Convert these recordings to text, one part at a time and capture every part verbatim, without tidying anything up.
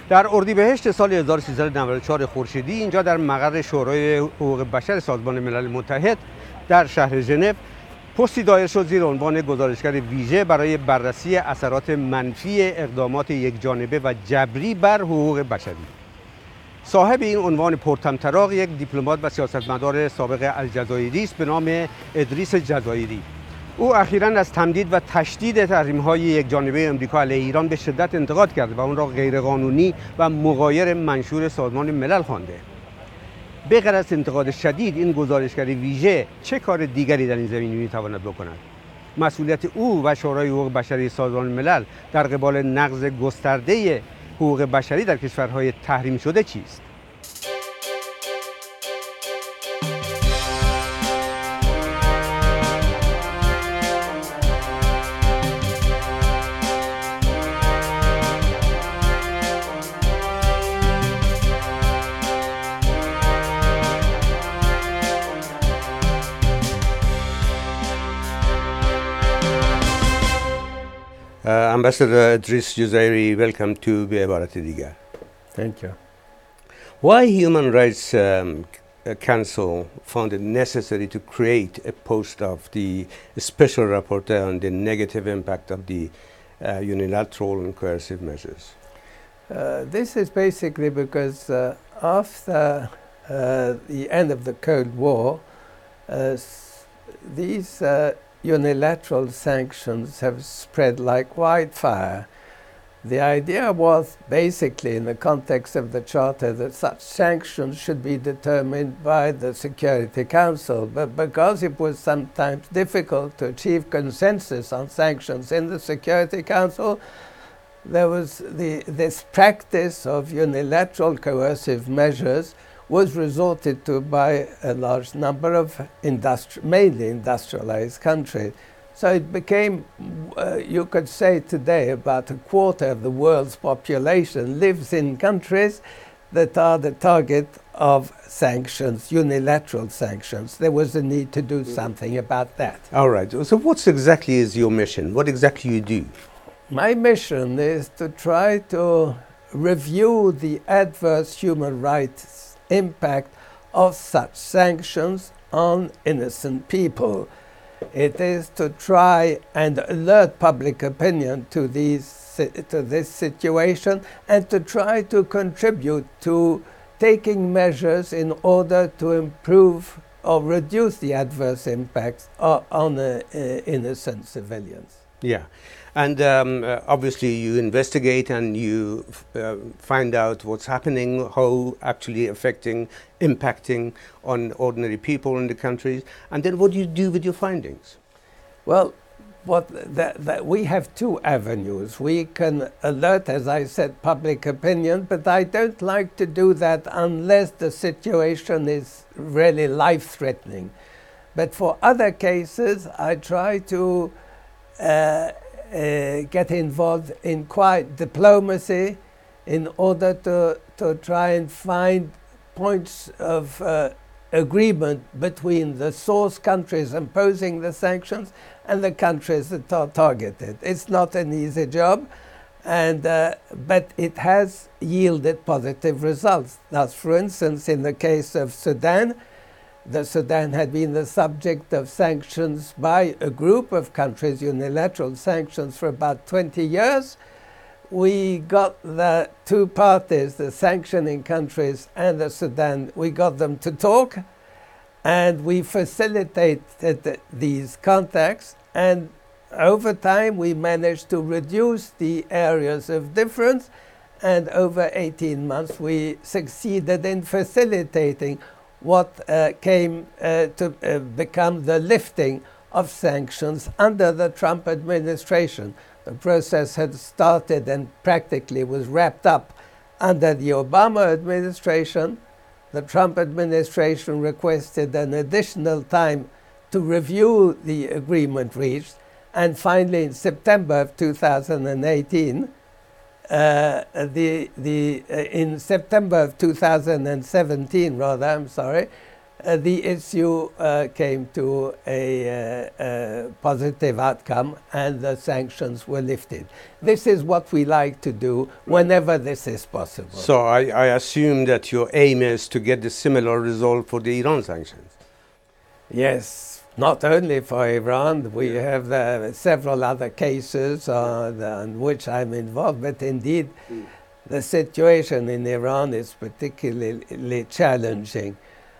در اردیبهشت سال هزار و سیصد و نود و چهار خورشیدی اینجا در مقر شورای حقوق بشر سازمان ملل متحد در شهر ژنو پستی دایر شد زیر عنوان گزارشگر ویژه برای بررسی اثرات منفی اقدامات یکجانبه و جبری بر حقوق بشری. صاحب این عنوان پرطمطراق یک دیپلمات و سیاستمدار سابق الجزایری است به نام ادریس جزایری. او اخیراً از تمدید و تشدید تحریم‌های یکجانبه آمریکا علیه ایران به شدت انتقاد کرد و آن را غیرقانونی و مغایر منشور سازمان ملل خوانده. به غیر از انتقاد شدید، این گزارشگر ویژه چه کار دیگری در این زمینه می‌تواند بکند؟ مسئولیت او و شورای حقوق بشری سازمان ملل در قبال نقض گسترده حقوق بشری در کشورهای تحریم شده چیست؟ Uh, Ambassador Idriss Jazairy, welcome to Be Ebarate Digar. Thank you. Why Human Rights um, Council found it necessary to create a post of the Special Rapporteur on the negative impact of the uh, unilateral and coercive measures? Uh, this is basically because uh, after uh, the end of the Cold War, uh, these uh, unilateral sanctions have spread like wildfire. The idea was basically in the context of the Charter that such sanctions should be determined by the Security Council, but because it was sometimes difficult to achieve consensus on sanctions in the Security Council, there was the, this practice of unilateral coercive measures was resorted to by a large number of industri- mainly industrialized countries. So it became, uh, you could say today, about a quarter of the world's population lives in countries that are the target of sanctions, unilateral sanctions. There was a need to do something about that. All right. So what exactly is your mission? What exactly you do? My mission is to try to review the adverse human rights impact of such sanctions on innocent people. It is to try and alert public opinion to these to this situation and to try to contribute to taking measures in order to improve or reduce the adverse impacts on uh, uh, innocent civilians. Yeah. And um, uh, obviously you investigate and you uh, find out what's happening, how actually affecting, impacting on ordinary people in the countries. And then what do you do with your findings? Well, what that, that we have two avenues. We can alert, as I said, public opinion, but I don't like to do that unless the situation is really life-threatening. But for other cases, I try to uh, Uh, get involved in quiet diplomacy in order to, to try and find points of uh, agreement between the source countries imposing the sanctions and the countries that are targeted. It's not an easy job, and uh, but it has yielded positive results. Thus, for instance, in the case of Sudan, the Sudan had been the subject of sanctions by a group of countries, unilateral sanctions, for about twenty years. We got the two parties, the sanctioning countries and the Sudan, we got them to talk, and we facilitated these contacts, and over time we managed to reduce the areas of difference, and over eighteen months we succeeded in facilitating what uh, came uh, to uh, become the lifting of sanctions under the Trump administration. The process had started and practically was wrapped up under the Obama administration. The Trump administration requested an additional time to review the agreement reached, and finally in September of two thousand eighteen, Uh, the the uh, in September of two thousand seventeen, rather, I'm sorry, uh, the issue uh, came to a, uh, a positive outcome and the sanctions were lifted. This is what we like to do whenever this is possible. So I, I assume that your aim is to get the similar result for the Iran sanctions. Yes, not only for Iran. We have uh, several other cases on, on which I'm involved, but indeed mm. the situation in Iran is particularly challenging.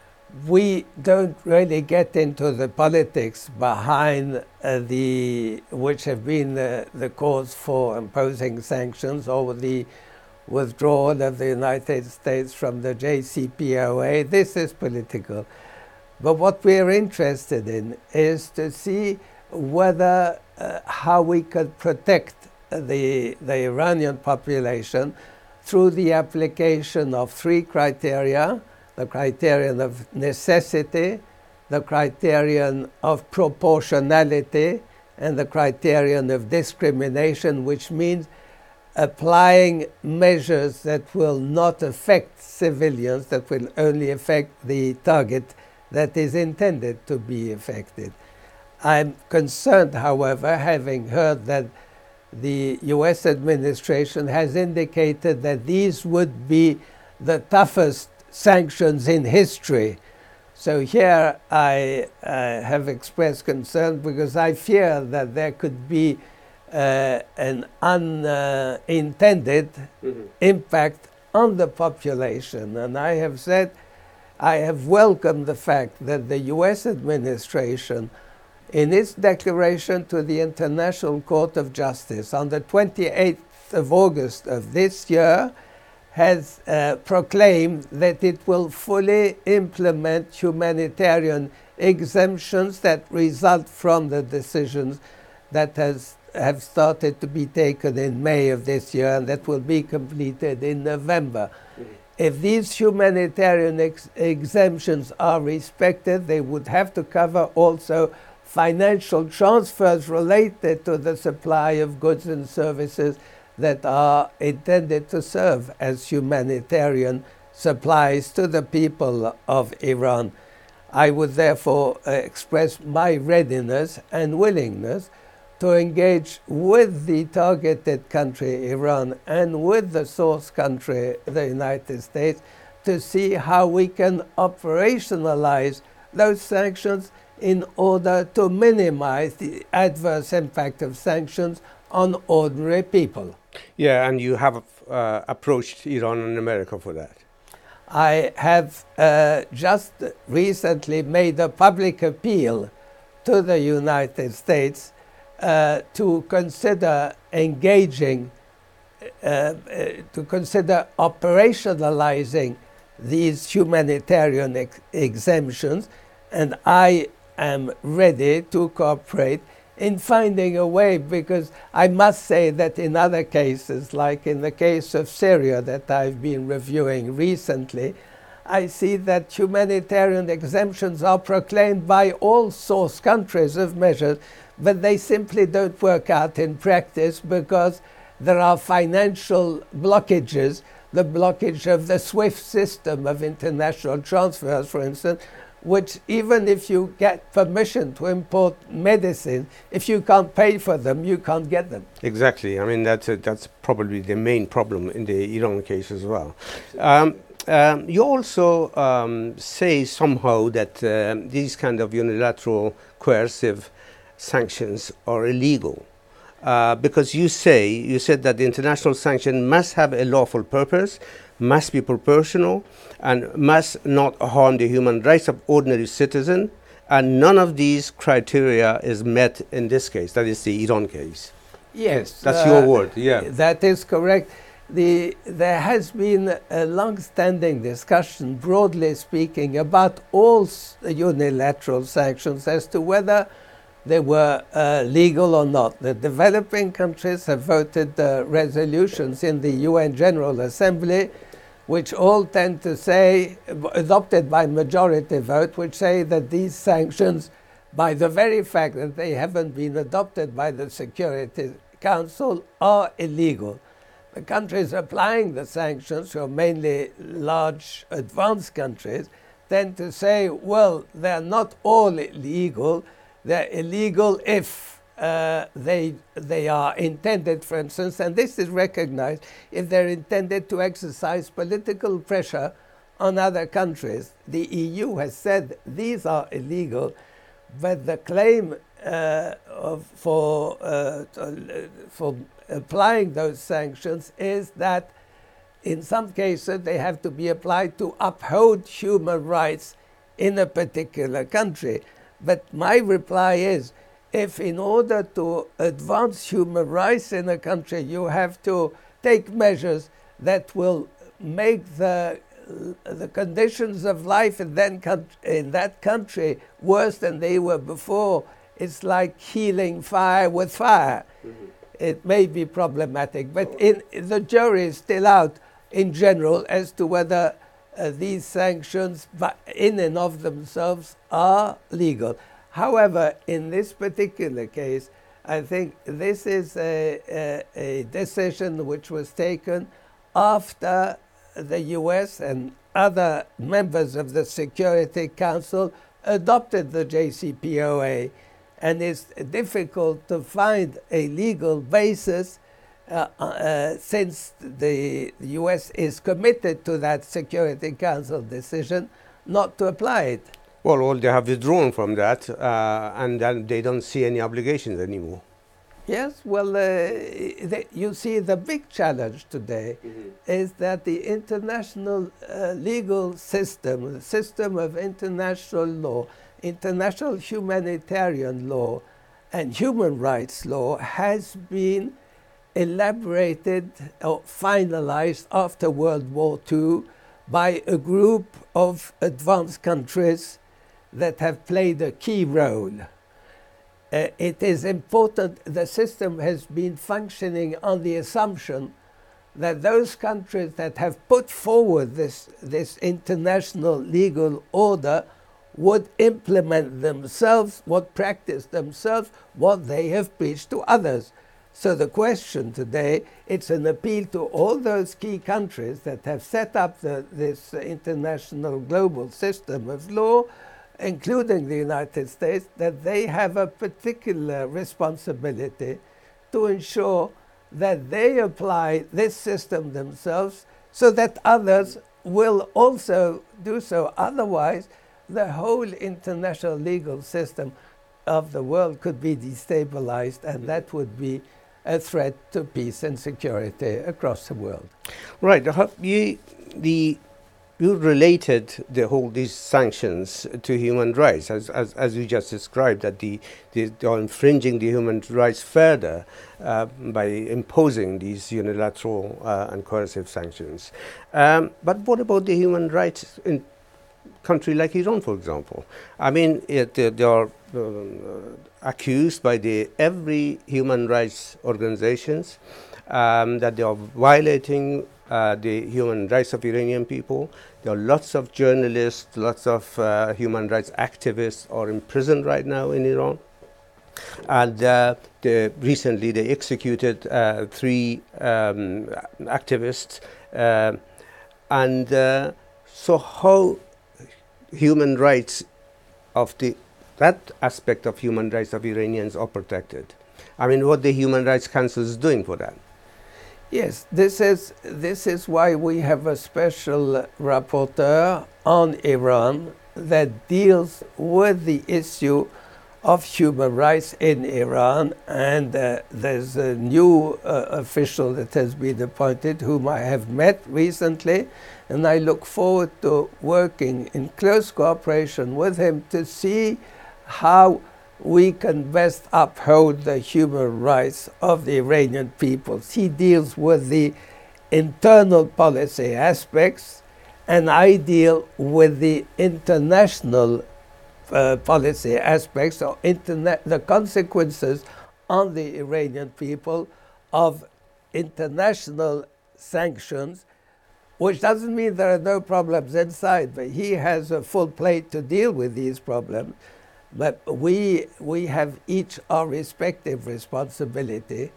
We don't really get into the politics behind uh, the, which have been the, the cause for imposing sanctions or the withdrawal of the United States from the J C P O A. This is political. But what we're interested in is to see whether, uh, how we could protect the, the Iranian population through the application of three criteria: the criterion of necessity, the criterion of proportionality, and the criterion of discrimination, which means applying measures that will not affect civilians, that will only affect the target that is intended to be affected. I'm concerned, however, having heard that the U S administration has indicated that these would be the toughest sanctions in history. So here I uh, have expressed concern because I fear that there could be uh, an unintended mm-hmm. impact on the population. And I have said I have welcomed the fact that the U S administration, in its declaration to the International Court of Justice on the twenty-eighth of August of this year, has uh, proclaimed that it will fully implement humanitarian exemptions that result from the decisions that has, have started to be taken in May of this year and that will be completed in November. Mm-hmm. If these humanitarian ex exemptions are respected, they would have to cover also financial transfers related to the supply of goods and services that are intended to serve as humanitarian supplies to the people of Iran. I would therefore uh, express my readiness and willingness to engage with the targeted country, Iran, and with the source country, the United States, to see how we can operationalize those sanctions in order to minimize the adverse impact of sanctions on ordinary people. Yeah, and you have uh, approached Iran and America for that. I have uh, just recently made a public appeal to the United States uh, to consider engaging, uh, uh, to consider operationalizing these humanitarian ex exemptions, and I am ready to cooperate in finding a way, because I must say that in other cases, like in the case of Syria that I've been reviewing recently, I see that humanitarian exemptions are proclaimed by all source countries of measures, but they simply don't work out in practice because there are financial blockages, the blockage of the SWIFT system of international transfers, for instance, which even if you get permission to import medicine, if you can't pay for them, you can't get them. Exactly. I mean, that's, a, that's probably the main problem in the Iran case as well. Um, um, you also um, say somehow that uh, these kind of unilateral coercive sanctions are illegal. Uh, because you say, you said that the international sanction must have a lawful purpose, must be proportional, and must not harm the human rights of ordinary citizens, and none of these criteria is met in this case. That is the Iran case. Yes. That's uh, your word, yeah. That is correct. The, there has been a long-standing discussion, broadly speaking, about all unilateral sanctions as to whether they were uh, legal or not. The developing countries have voted uh, resolutions in the U N General Assembly, which all tend to say, adopted by majority vote, which say that these sanctions, by the very fact that they haven't been adopted by the Security Council, are illegal. The countries applying the sanctions, who are mainly large advanced countries, tend to say, well, they're not all illegal. They're illegal if uh, they, they are intended, for instance, and this is recognized, if they're intended to exercise political pressure on other countries. The E U has said these are illegal, but the claim uh, of, for, uh, for applying those sanctions is that in some cases they have to be applied to uphold human rights in a particular country. But my reply is, if in order to advance human rights in a country you have to take measures that will make the the conditions of life in, then in that country worse than they were before, it's like healing fire with fire. Mm-hmm. It may be problematic, but in, the jury is still out in general as to whether uh, these sanctions in and of themselves are legal. However, in this particular case, I think this is a, a, a decision which was taken after the U S and other members of the Security Council adopted the J C P O A, and it's difficult to find a legal basis uh, uh, since the U S is committed to that Security Council decision not to apply it. Well, well they have withdrawn from that, uh, and then they don't see any obligations anymore. Yes, well, uh, the, you see, the big challenge today mm-hmm. is that the international uh, legal system, the system of international law, international humanitarian law, and human rights law has been elaborated or finalized after World War Two by a group of advanced countries that have played a key role. Uh, it is important, the system has been functioning on the assumption that those countries that have put forward this, this international legal order would implement themselves, would practice themselves what they have preached to others. So the question today, it's an appeal to all those key countries that have set up the, this international global system of law, including the United States, that they have a particular responsibility to ensure that they apply this system themselves so that others will also do so. Otherwise, the whole international legal system of the world could be destabilized, and that would be a threat to peace and security across the world. Right. You, the You related the whole these sanctions to human rights, as as, as you just described, that the, the they are infringing the human rights further uh, by imposing these unilateral uh, and coercive sanctions. Um, but what about the human rights in a country like Iran, for example? I mean, it, they, they are uh, accused by the every human rights organizations um, that they are violating Uh, the human rights of Iranian people. There are lots of journalists, lots of uh, human rights activists are imprisoned right now in Iran. And uh, they, recently they executed uh, three um, activists. Uh, and uh, so how human rights of the, that aspect of human rights of Iranians are protected? I mean, what the Human Rights Council is doing for that? Yes, this is, this is why we have a special rapporteur on Iran that deals with the issue of human rights in Iran, and uh, there's a new uh, official that has been appointed whom I have met recently, and I look forward to working in close cooperation with him to see how we can best uphold the human rights of the Iranian people. He deals with the internal policy aspects, and I deal with the international uh, policy aspects, or interna- the consequences on the Iranian people of international sanctions, which doesn't mean there are no problems inside, but he has a full plate to deal with these problems. But we, we have each our respective responsibility,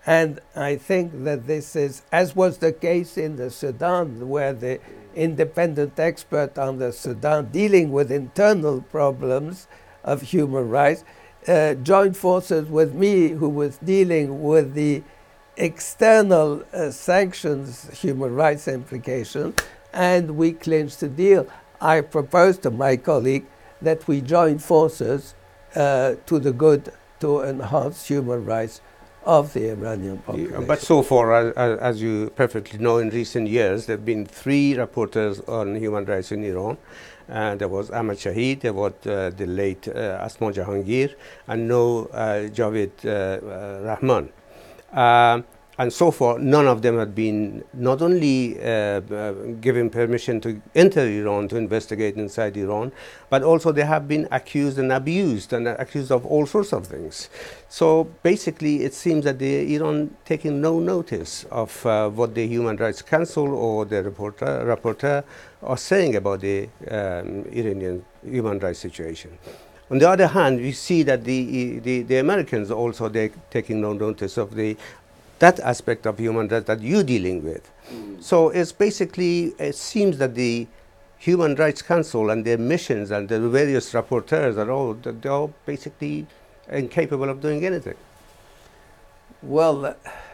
And I think that this is, as was the case in the Sudan, where the independent expert on the Sudan dealing with internal problems of human rights uh, joined forces with me, who was dealing with the external uh, sanctions human rights implications, and we clinched the deal. I proposed to my colleague that we join forces uh, to the good to enhance human rights of the Iranian population. Yeah, but so far, as, as you perfectly know, in recent years, there have been three rapporteurs on human rights in Iran. Uh, there was Ahmad Shahid, there was uh, the late uh, Asma Jahangir, and now uh, Javed uh, uh, Rahman. Uh, and so far, none of them have been not only uh, uh, given permission to enter Iran to investigate inside Iran, but also they have been accused and abused and accused of all sorts of things. So basically, it seems that the Iran taking no notice of uh, what the Human Rights Council or the rapporteur, rapporteur are saying about the um, Iranian human rights situation. On the other hand, we see that the, the, the Americans also they taking no notice of the that aspect of human rights that you're dealing with. Mm. So it's basically, it seems that the Human Rights Council and their missions and the various rapporteurs are all, they're all basically incapable of doing anything. Well, uh,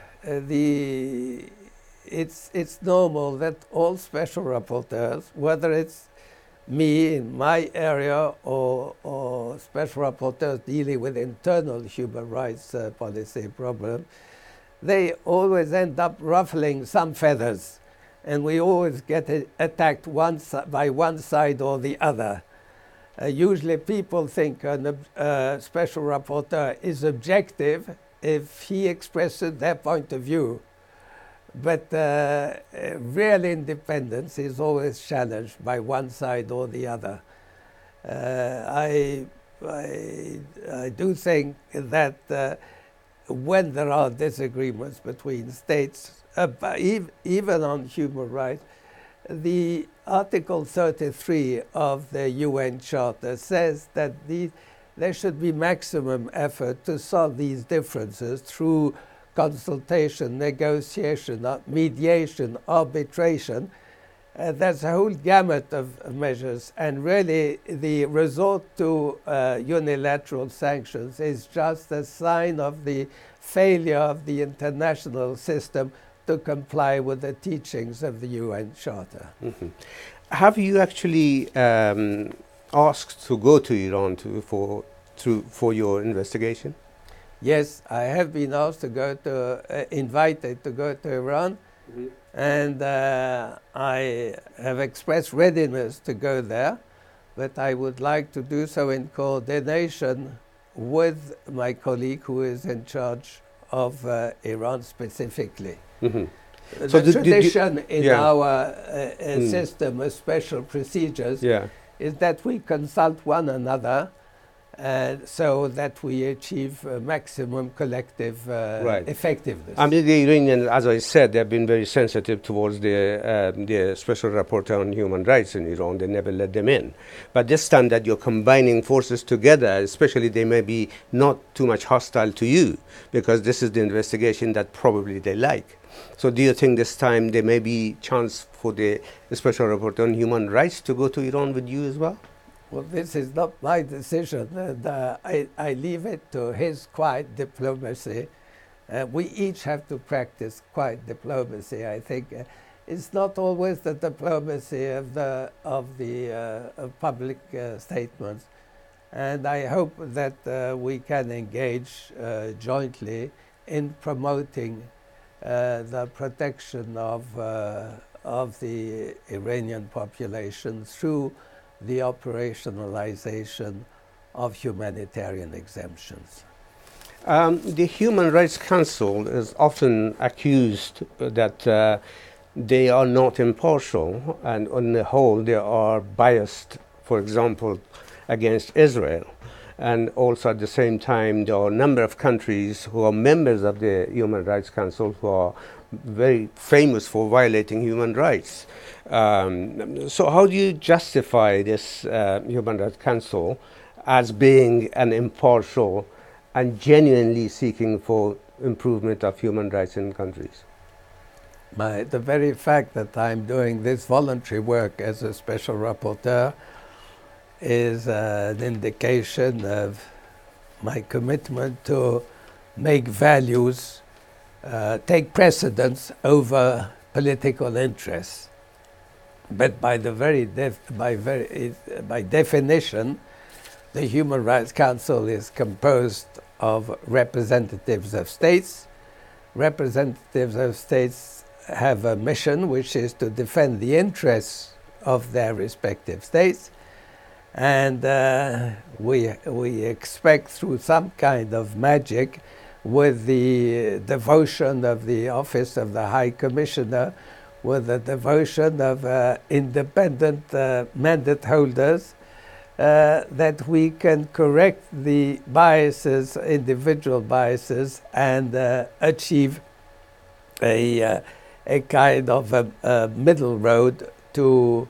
the, it's, it's normal that all special rapporteurs, whether it's me in my area or, or special rapporteurs dealing with internal human rights uh, policy problems, they always end up ruffling some feathers, and we always get attacked one by one side or the other. Uh, usually people think a uh, special rapporteur is objective if he expresses their point of view. But uh, real independence is always challenged by one side or the other. Uh, I, I, I do think that uh, when there are disagreements between states, uh, even on human rights, the Article thirty-three of the U N Charter says that the, there should be maximum effort to solve these differences through consultation, negotiation, mediation, arbitration. Uh, there's a whole gamut of measures, and really the resort to uh, unilateral sanctions is just a sign of the failure of the international system to comply with the teachings of the U N Charter. Mm-hmm. Have you actually um, asked to go to Iran to, for, to, for your investigation? Yes, I have been asked to go to, uh, invited to go to Iran. Mm-hmm. And uh, I have expressed readiness to go there, but I would like to do so in coordination with my colleague who is in charge of uh, Iran specifically. Mm-hmm. The so tradition did, did, in yeah. our uh, uh, mm. system of special procedures yeah. is that we consult one another Uh, so that we achieve uh, maximum collective uh, right. effectiveness. I mean, the Iranians, as I said, they've been very sensitive towards the, uh, the Special Rapporteur on Human Rights in Iran. They never let them in. But this time that you're combining forces together, especially they may be not too much hostile to you, because this is the investigation that probably they like. So do you think this time there may be chance for the Special Rapporteur on Human Rights to go to Iran with you as well? Well, this is not my decision, and uh, I, I leave it to his quiet diplomacy. Uh, we each have to practice quiet diplomacy. I think uh, it's not always the diplomacy of the of the uh, of public uh, statements, and I hope that uh, we can engage uh, jointly in promoting uh, the protection of uh, of the Iranian population through the operationalization of humanitarian exemptions. Um, the Human Rights Council is often accused that uh, they are not impartial, and on the whole they are biased, for example, against Israel. And also at the same time there are a number of countries who are members of the Human Rights Council who are very famous for violating human rights. Um, so how do you justify this uh, Human Rights Council as being an impartial and genuinely seeking for improvement of human rights in countries? My, the very fact that I'm doing this voluntary work as a special rapporteur is uh, an indication of my commitment to make values uh, take precedence over political interests. But by the very def by very uh, by definition, the Human Rights Council is composed of representatives of states. Representatives of states have a mission which is to defend the interests of their respective states, and uh, we we expect through some kind of magic, with the devotion of the Office of the High Commissioner, with the devotion of uh, independent uh, mandate holders, uh, that we can correct the biases, individual biases, and uh, achieve a, uh, a kind of a, a middle road to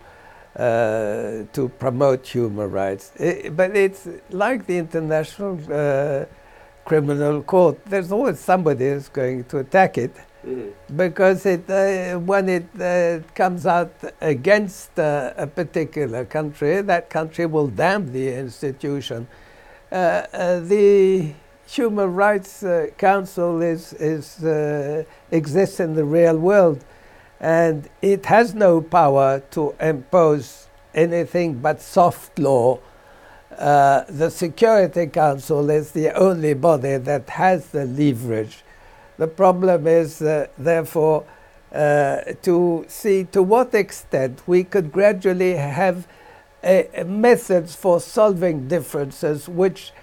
uh, to promote human rights. It, but it's like the International uh, Criminal Court. There's always somebody who's going to attack it. Mm-hmm. Because it, uh, when it uh, comes out against uh, a particular country, that country will damn the institution. Uh, uh, the Human Rights uh, Council is, is, uh, exists in the real world, and it has no power to impose anything but soft law. Uh, the Security Council is the only body that has the leverage. The problem is, uh, therefore, uh, to see to what extent we could gradually have a, a methods for solving differences which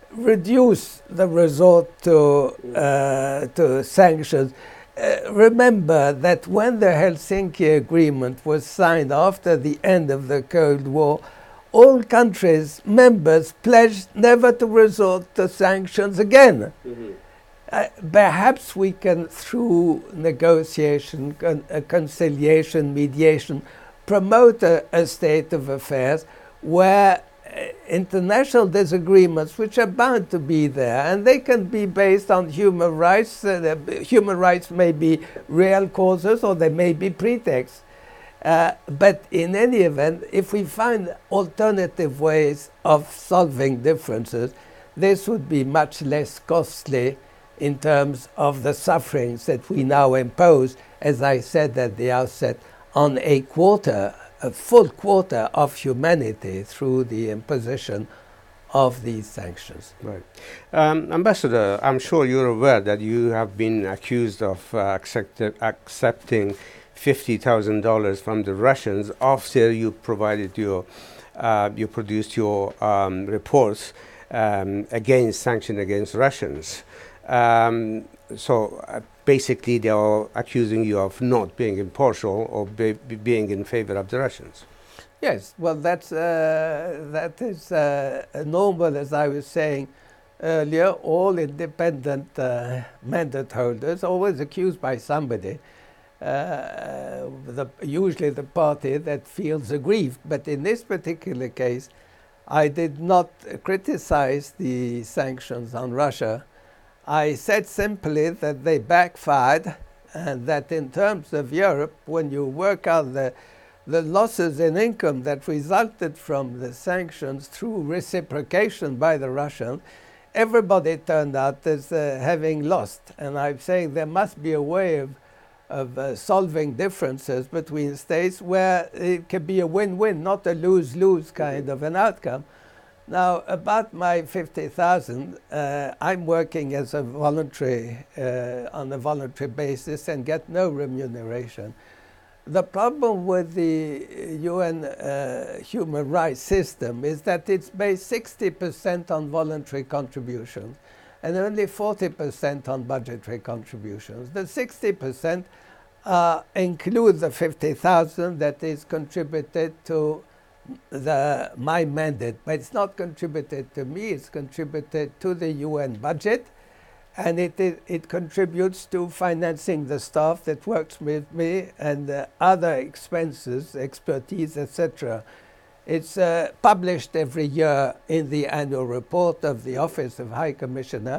reduce the resort to, uh, to sanctions. Uh, remember that when the Helsinki Agreement was signed after the end of the Cold War, all countries, members, pledged never to resort to sanctions again. Mm-hmm. Uh, perhaps we can, through negotiation, con uh, conciliation, mediation, promote a, a state of affairs where uh, international disagreements, which are bound to be there, and they can be based on human rights. Uh, human rights may be real causes or they may be pretexts. Uh, but in any event, if we find alternative ways of solving differences, this would be much less costly in terms of the sufferings that we now impose, as I said at the outset, on a quarter, a full quarter of humanity through the imposition of these sanctions. Right. Um, Ambassador, I'm sure you're aware that you have been accused of uh, accept accepting fifty thousand dollars from the Russians after you provided your, uh, you produced your um, reports um, against sanction against Russians. Um, so uh, basically they are accusing you of not being impartial or be, be being in favor of the Russians. Yes, well that's, uh, that is uh, normal, as I was saying earlier. All independent uh, mandate holders are always accused by somebody. Uh, the, usually the party that feels aggrieved. But in this particular case, I did not criticize the sanctions on Russia. I said simply that they backfired, and that in terms of Europe, when you work out the, the losses in income that resulted from the sanctions through reciprocation by the Russians, everybody turned out as uh, having lost. And I'm saying there must be a way of of uh, solving differences between states where it can be a win-win, not a lose-lose kind of an outcome. Now, about my fifty thousand, uh, I'm working as a voluntary, uh, on a voluntary basis and get no remuneration. The problem with the U N uh, human rights system is that it's based sixty percent on voluntary contributions and only forty percent on budgetary contributions. The sixty percent uh, include the fifty thousand that is contributed to the, my mandate, but it's not contributed to me, it's contributed to the U N budget, and it, it, it contributes to financing the staff that works with me and uh, other expenses, expertise, et cetera. It's uh, published every year in the annual report of the Office of High Commissioner,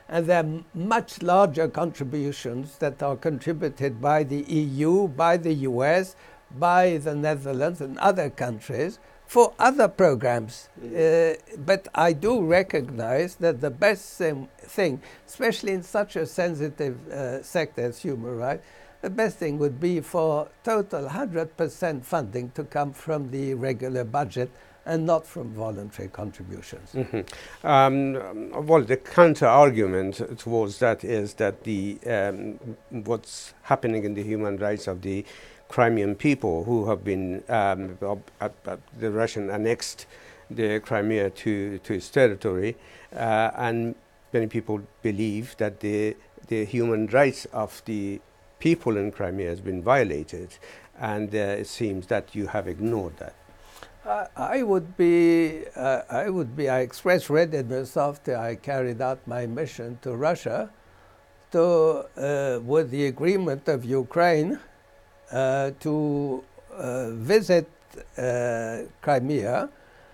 And there are much larger contributions that are contributed by the E U, by the U S, by the Netherlands and other countries for other programs. Uh, but I do recognize that the best thing, especially in such a sensitive uh, sector as human rights, the best thing would be for total one hundred percent funding to come from the regular budget and not from voluntary contributions. Mm-hmm. um, well, the counter-argument towards that is that the um, what's happening in the human rights of the Crimean people who have been, um, uh, uh, uh, the Russian annexed the Crimea to, to its territory, uh, and many people believe that the, the human rights of the people in Crimea has been violated, and uh, it seems that you have ignored that. Uh, I would be, uh, I would be, I expressed readiness after I carried out my mission to Russia to, uh, with the agreement of Ukraine, uh, to uh, visit uh, Crimea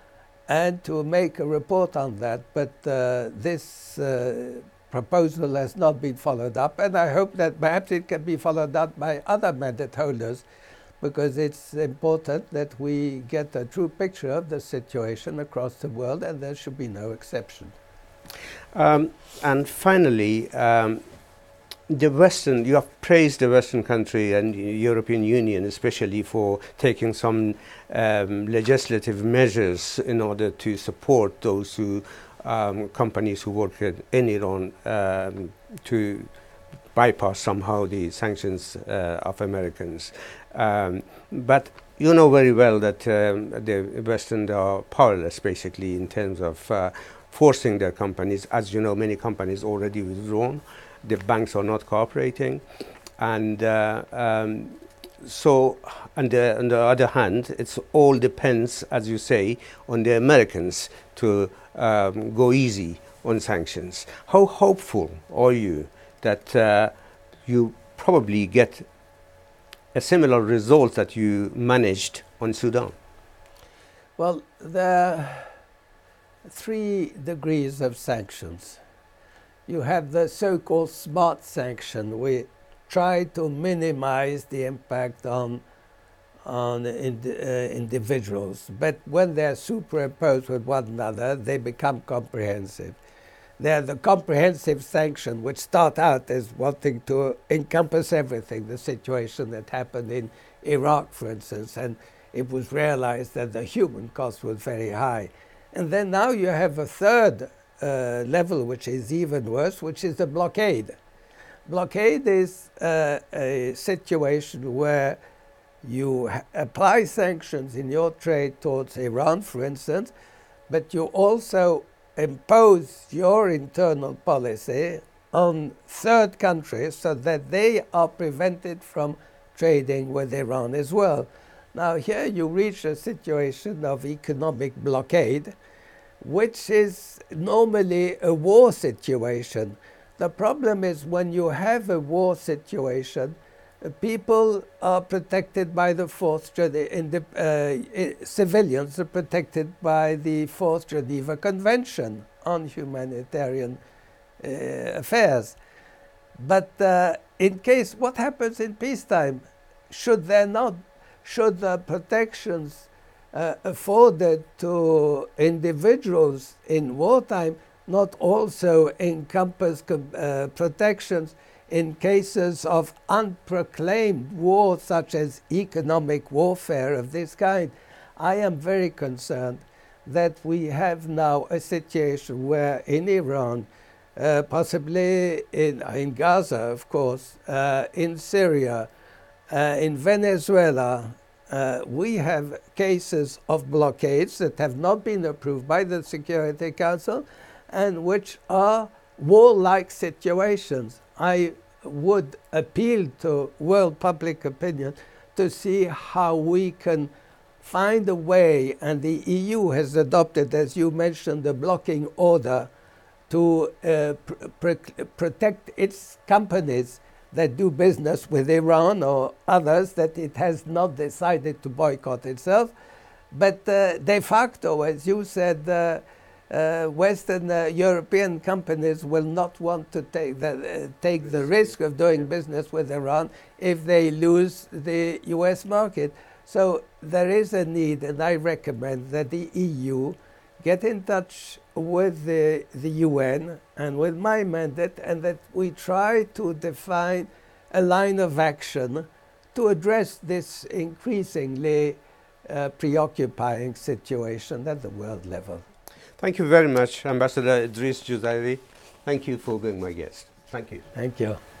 and to make a report on that. But uh, this uh, proposal has not been followed up, and I hope that perhaps it can be followed up by other mandate holders, because it's important that we get a true picture of the situation across the world, and there should be no exception. Um, and finally, um, the Western, you have praised the Western country and the European Union especially for taking some um, legislative measures in order to support those who, um, companies who work in Iran um, to bypass somehow the sanctions uh, of Americans. Um, but you know very well that um, the Western are powerless basically in terms of uh, forcing their companies. As you know, many companies already withdrawn. The banks are not cooperating. And uh, um, so, on the, on the other hand, it all depends, as you say, on the Americans to um, go easy on sanctions. How hopeful are you that uh, you probably get a similar result that you managed on Sudan? Well, there are three degrees of sanctions. You have the so-called smart sanction. We try to minimize the impact on on ind uh, individuals, but when they're superimposed with one another, they become comprehensive. They're the comprehensive sanction, which start out as wanting to encompass everything, the situation that happened in Iraq, for instance, and it was realized that the human cost was very high. And then now you have a third uh, level, which is even worse, which is the blockade. Blockade is uh, a situation where you apply sanctions in your trade towards Iran, for instance, but you also impose your internal policy on third countries so that they are prevented from trading with Iran as well. Now here you reach a situation of economic blockade, which is normally a war situation. The problem is when you have a war situation, people are protected by the fourth, in the, uh, civilians are protected by the Fourth Geneva Convention on Humanitarian uh, Affairs. But uh, in case, what happens in peacetime? Should there not, should the protections uh, afforded to individuals in wartime not also encompass uh, protections in cases of unproclaimed war, such as economic warfare of this kind? I am very concerned that we have now a situation where in Iran, uh, possibly in, in Gaza, of course, uh, in Syria, uh, in Venezuela, uh, we have cases of blockades that have not been approved by the Security Council and which are war-like situations. I would appeal to world public opinion to see how we can find a way, and the E U has adopted, as you mentioned, the blocking order to uh, pr pr protect its companies that do business with Iran or others that it has not decided to boycott itself. But uh, de facto, as you said, uh, uh, Western uh, European companies will not want to take the, uh, take the risk of doing business with Iran if they lose the U S market. So there is a need, and I recommend that the E U get in touch with the, the U N and with my mandate, and that we try to define a line of action to address this increasingly uh, preoccupying situation at the world level. Thank you very much, Ambassador Idriss Jazairy. Thank you for being my guest. Thank you. Thank you.